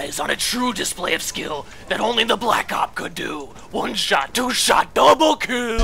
capitalize on a true display of skill that only the Black Op could do. One shot, two shot, double kill!